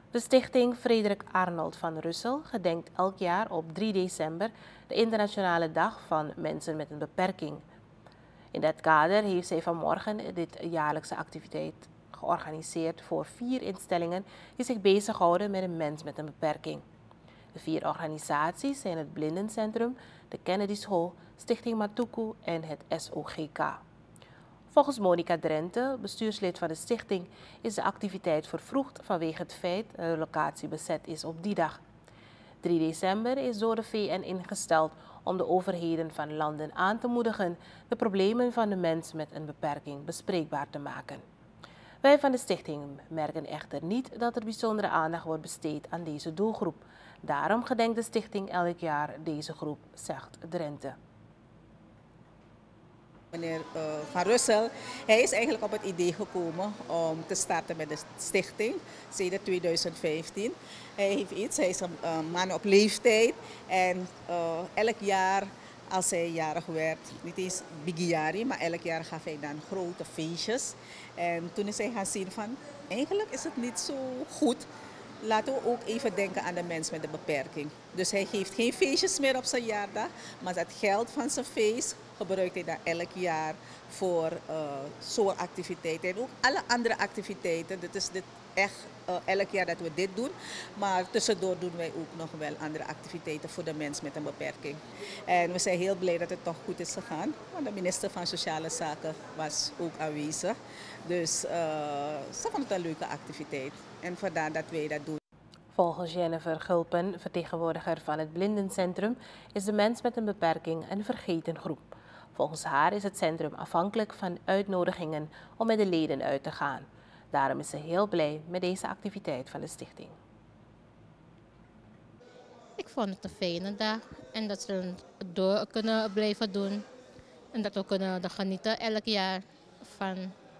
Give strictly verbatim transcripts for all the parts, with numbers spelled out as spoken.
De stichting Frederik Arnold van Russell gedenkt elk jaar op drie december de internationale dag van mensen met een beperking. In dat kader heeft zij vanmorgen dit jaarlijkse activiteit georganiseerd voor vier instellingen die zich bezighouden met een mens met een beperking. De vier organisaties zijn het Blindencentrum, de Kennedy School, Stichting Matuku en het S O G K. Volgens Monica Drenthe, bestuurslid van de stichting, is de activiteit vervroegd vanwege het feit dat de locatie bezet is op die dag. drie december is door de V N ingesteld om de overheden van landen aan te moedigen de problemen van de mens met een beperking bespreekbaar te maken. Wij van de stichting merken echter niet dat er bijzondere aandacht wordt besteed aan deze doelgroep. Daarom gedenkt de stichting elk jaar deze groep, zegt Drenthe. Meneer uh, Van Russell, hij is eigenlijk op het idee gekomen om te starten met de stichting sinds tweeduizend vijftien. Hij heeft iets, hij is een uh, man op leeftijd en uh, elk jaar als hij jarig werd, niet eens Bigiari, maar elk jaar gaf hij dan grote feestjes. En toen is hij gaan zien van, eigenlijk is het niet zo goed. Laten we ook even denken aan de mens met een beperking. Dus hij geeft geen feestjes meer op zijn jaardag, maar het geld van zijn feest gebruikt hij dan elk jaar voor uh, zo'n activiteiten. En ook alle andere activiteiten. Dit is dit echt uh, elk jaar dat we dit doen. Maar tussendoor doen wij ook nog wel andere activiteiten voor de mens met een beperking. En we zijn heel blij dat het toch goed is gegaan. Want de minister van Sociale Zaken was ook aanwezig. Dus uh, ze vond het een leuke activiteit. En vandaar dat wij dat doen. Volgens Jennifer Gulpen, vertegenwoordiger van het Blindencentrum, is de mens met een beperking een vergeten groep. Volgens haar is het centrum afhankelijk van uitnodigingen om met de leden uit te gaan. Daarom is ze heel blij met deze activiteit van de stichting. Ik vond het een fijne dag en dat ze het door kunnen blijven doen. En dat we kunnen genieten elk jaar van.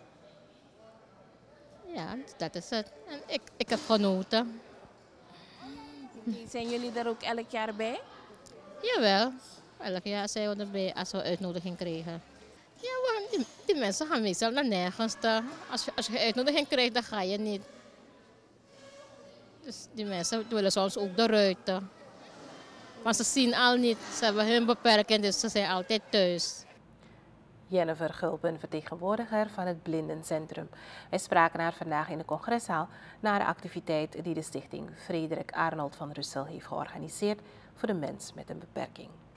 Ja, dat is het. En ik, ik heb genoten. Zijn jullie er ook elk jaar bij? Jawel, elk jaar zijn we erbij als we uitnodiging krijgen. Ja, want die, die mensen gaan meestal naar nergens. Te. Als je, als je uitnodiging krijgt, dan ga je niet. Dus die mensen willen soms ook de ruiten. Want ze zien al niet, ze hebben hun beperking, dus ze zijn altijd thuis. Jennifer Gulpen, vertegenwoordiger van het Blindencentrum. Wij spraken haar vandaag in de congreszaal na de activiteit die de stichting Frederik Arnold van Russell heeft georganiseerd voor de mens met een beperking.